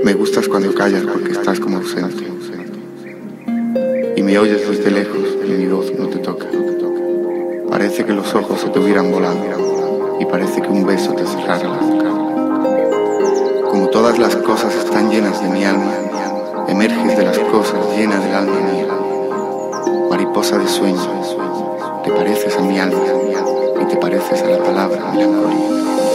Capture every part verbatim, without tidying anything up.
Me gustas cuando callas porque estás como ausente y me oyes desde lejos y mi voz no te toca. Parece que los ojos se te hubieran volado y parece que un beso te cerrara la boca. Como todas las cosas están llenas de mi alma, emerges de las cosas llena del alma mía. Mariposa de sueño, te pareces a mi alma y te pareces a la palabra melancolía.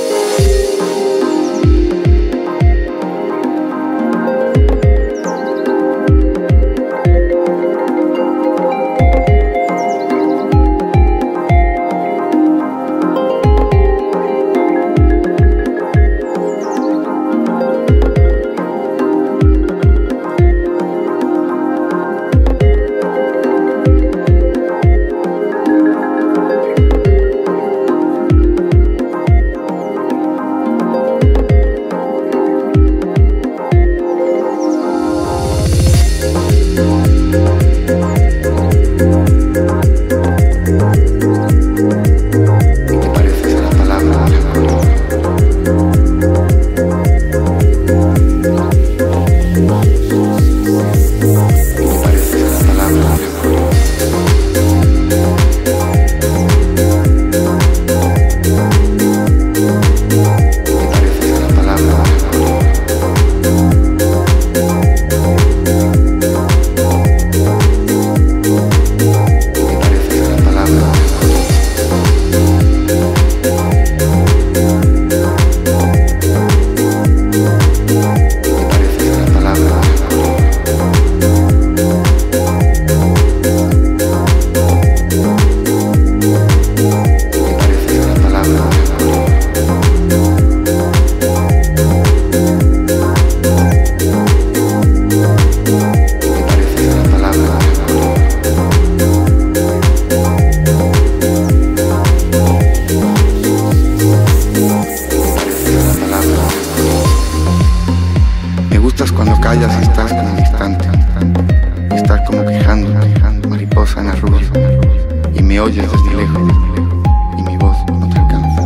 Cuando callas estás como distante, estás como quejando, mariposa en arrullo, y me oyes desde lejos, y mi voz no te alcanza.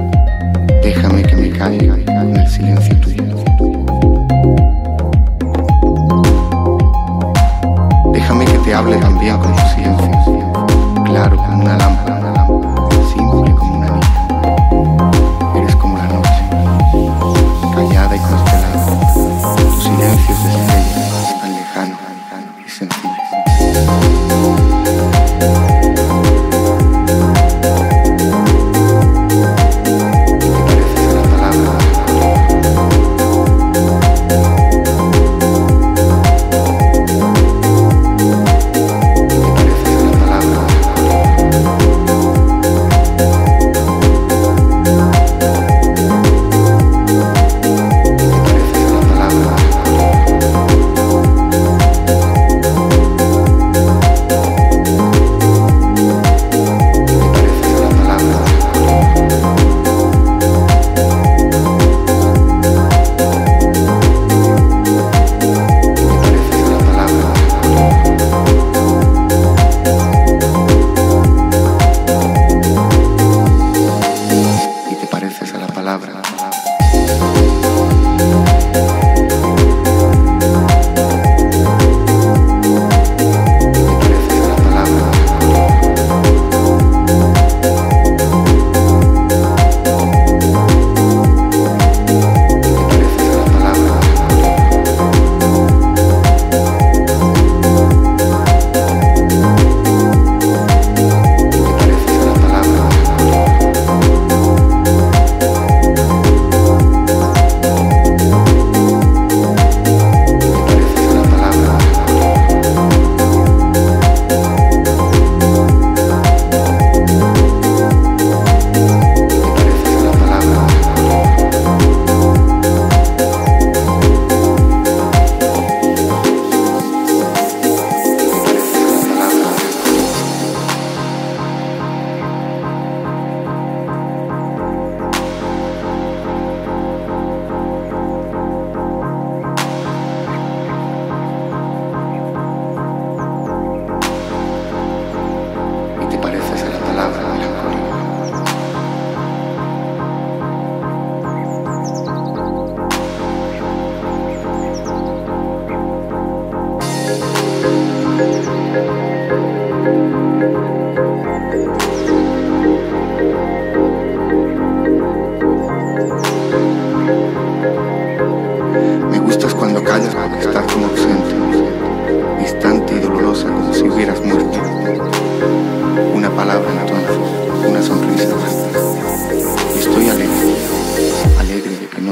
Déjame que me calle en el silencio tuyo. Déjame que te hable también con tu silencio, claro como una lámpara, simple como una niña. Eres como la noche, callada y constelada. Tu silencio es de estrellas, tan lejano y sencillo. Te pareces a la palabra.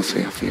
sea fiel.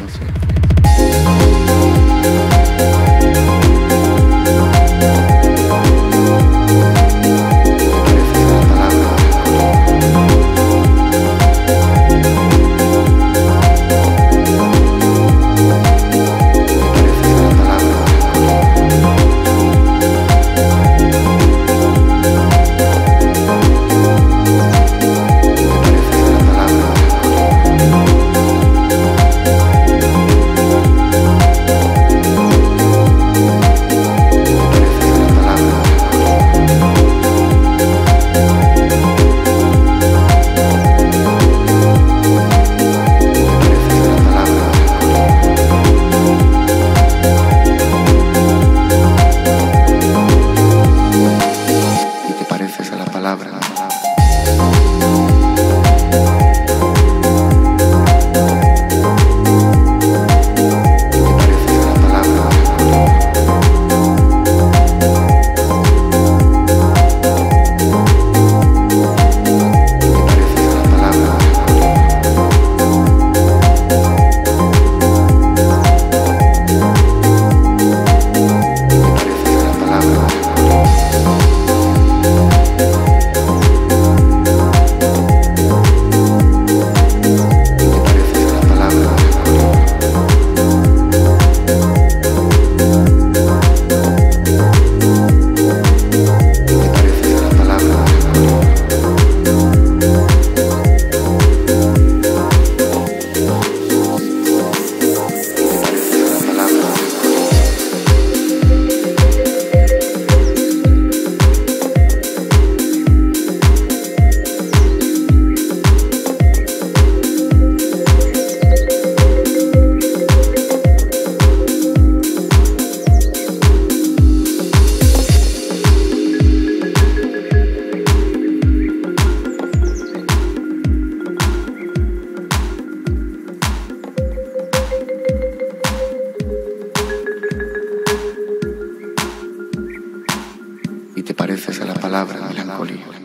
Y te pareces a la palabra melancolía.